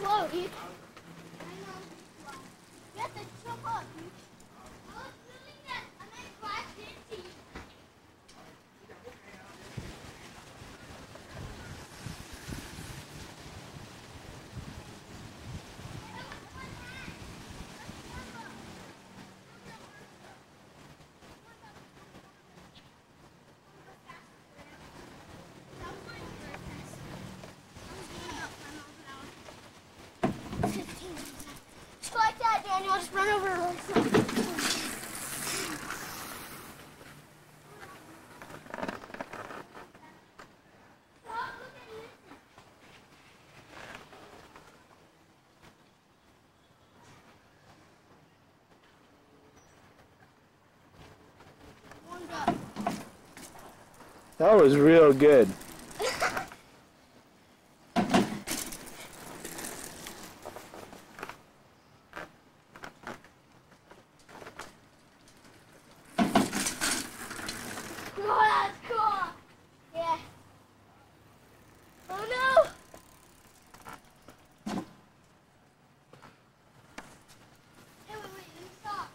slow, dude. I know. You have to jump up, dude. I was feeling that and I crashed into you. Just like that, Daniel. Just run over it really slow. That was real good. Oh, that's cool. Yeah. Oh no. Hey, wait, let me stop.